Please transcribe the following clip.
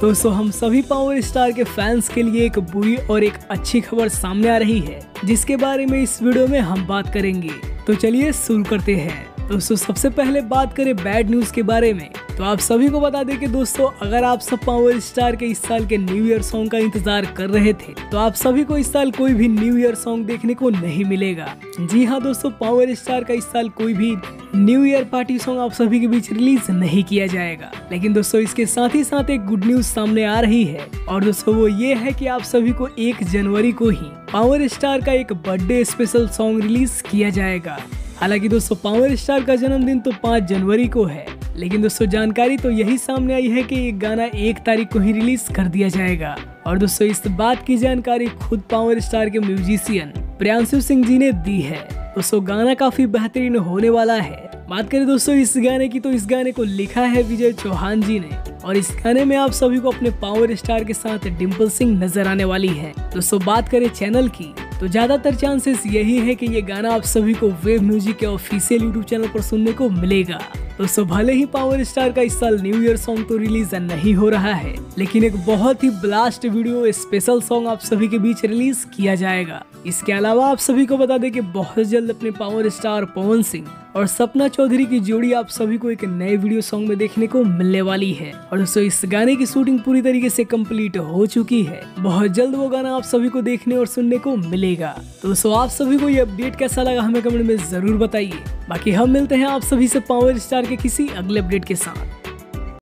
दोस्तों हम सभी पावर स्टार के फैंस के लिए एक बुरी और एक अच्छी खबर सामने आ रही है, जिसके बारे में इस वीडियो में हम बात करेंगे। तो चलिए शुरू करते हैं। दोस्तों सबसे पहले बात करें बैड न्यूज के बारे में, तो आप सभी को बता दें कि दोस्तों अगर आप सब पावर स्टार के इस साल के न्यू ईयर सॉन्ग का इंतजार कर रहे थे, तो आप सभी को इस साल कोई भी न्यू ईयर सॉन्ग देखने को नहीं मिलेगा। जी हाँ दोस्तों, पावर स्टार का इस साल कोई भी न्यू ईयर पार्टी सॉन्ग आप सभी के बीच रिलीज नहीं किया जाएगा। लेकिन दोस्तों इसके साथ ही साथ एक गुड न्यूज सामने आ रही है, और दोस्तों वो ये है कि आप सभी को 1 जनवरी को ही पावर स्टार का एक बर्थडे स्पेशल सॉन्ग रिलीज किया जाएगा। हालांकि दोस्तों पावर स्टार का जन्मदिन तो 5 जनवरी को है, लेकिन दोस्तों जानकारी तो यही सामने आई है कि ये गाना 1 तारीख को ही रिलीज कर दिया जाएगा। और दोस्तों इस बात की जानकारी खुद पावर स्टार के म्यूजिशियन प्रियांशु सिंह जी ने दी है। दोस्तों गाना काफी बेहतरीन होने वाला है। बात करें दोस्तों इस गाने की, तो इस गाने को लिखा है विजय चौहान जी ने, और इस गाने में आप सभी को अपने पावर स्टार के साथ डिम्पल सिंह नजर आने वाली है। दोस्तों बात करें चैनल की, तो ज्यादातर चांसेस यही है कि ये गाना आप सभी को वेव म्यूजिक के ऑफिशियल यूट्यूब चैनल पर सुनने को मिलेगा। दोस्तों भले ही पावर स्टार का इस साल न्यू ईयर सॉन्ग तो रिलीज नहीं हो रहा है, लेकिन एक बहुत ही ब्लास्ट वीडियो स्पेशल सॉन्ग आप सभी के बीच रिलीज किया जाएगा। इसके अलावा आप सभी को बता दें कि बहुत जल्द अपने पावर स्टार पवन सिंह और सपना चौधरी की जोड़ी आप सभी को एक नए वीडियो सॉन्ग में देखने को मिलने वाली है। और दोस्तों इस गाने की शूटिंग पूरी तरीके से कंप्लीट हो चुकी है। बहुत जल्द वो गाना आप सभी को देखने और सुनने को मिलेगा। तो दोस्तों आप सभी को ये अपडेट कैसा लगा हमें कमेंट में जरूर बताइए। बाकी हम मिलते हैं आप सभी से पावर स्टार के किसी अगले अपडेट के साथ।